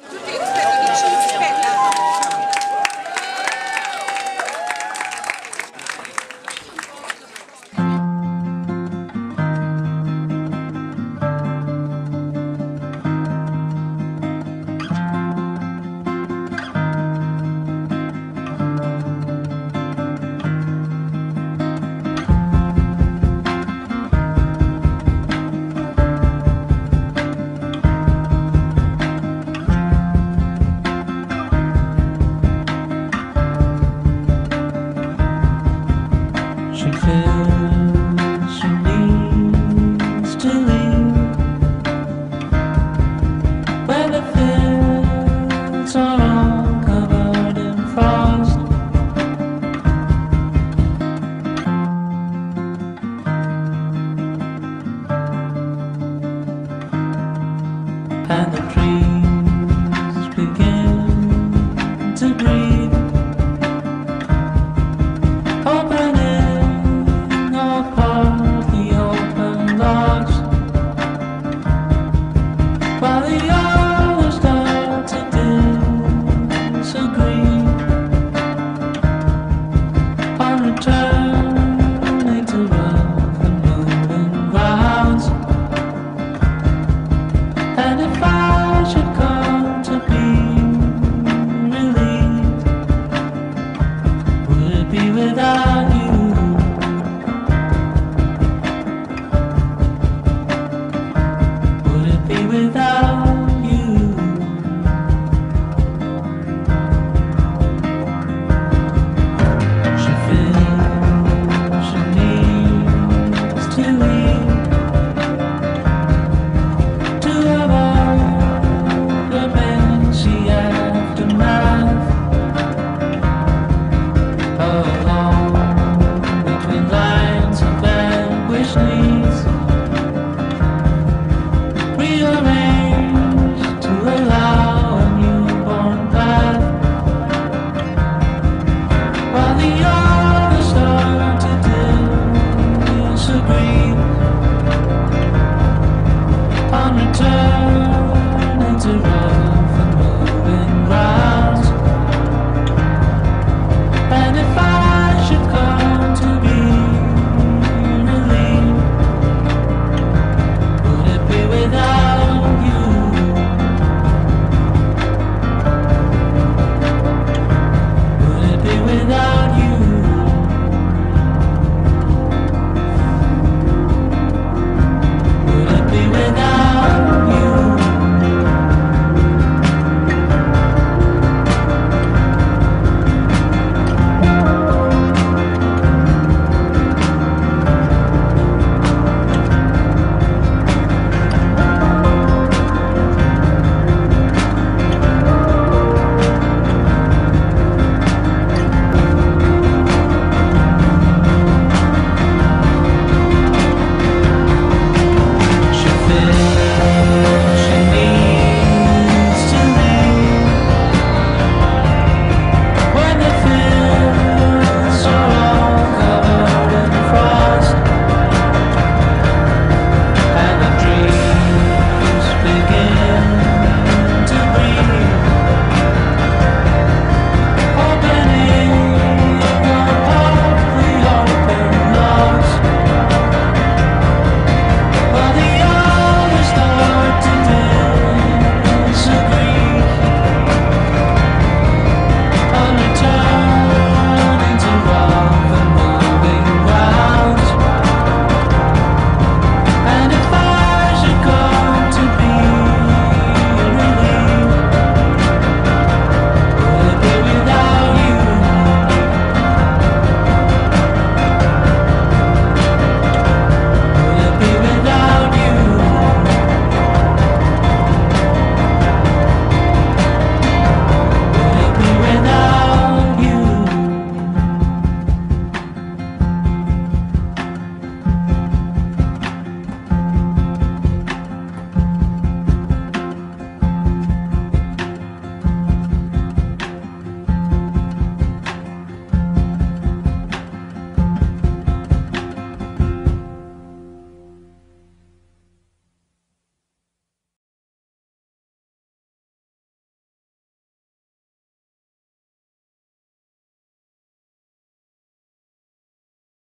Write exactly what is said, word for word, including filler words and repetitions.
Tutti che aspetta, vicini, aspetta. She feels she needs to leave where the fields are all covered in frost, and the trees begin to breathe, opening apart the open logs, while the others start to disagree on returning to rough and moving grounds. And if I should come to be relieved, would it be without you? Would it be without you? She feels she needs to leave to avoid the messy aftermath. Alone between lines of vanquished needs, rearranged to allow a newborn path, while the